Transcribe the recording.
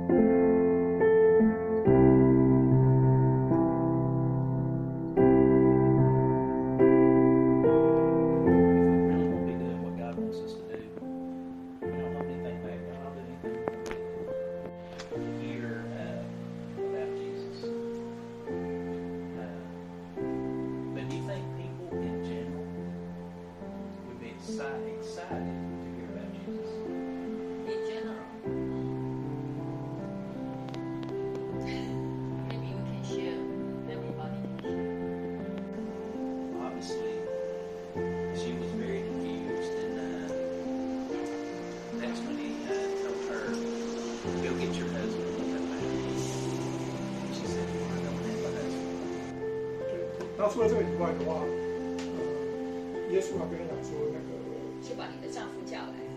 Excited to hear about Jesus. In general, maybe we can share. Everybody can share. Obviously, she was very confused, and that's when he told her, "Go get your husband and come back." And she said, "Well, I don't have a husband." 然后除了这个以外的话，耶稣要跟他讲说，那个去把你的丈夫叫来。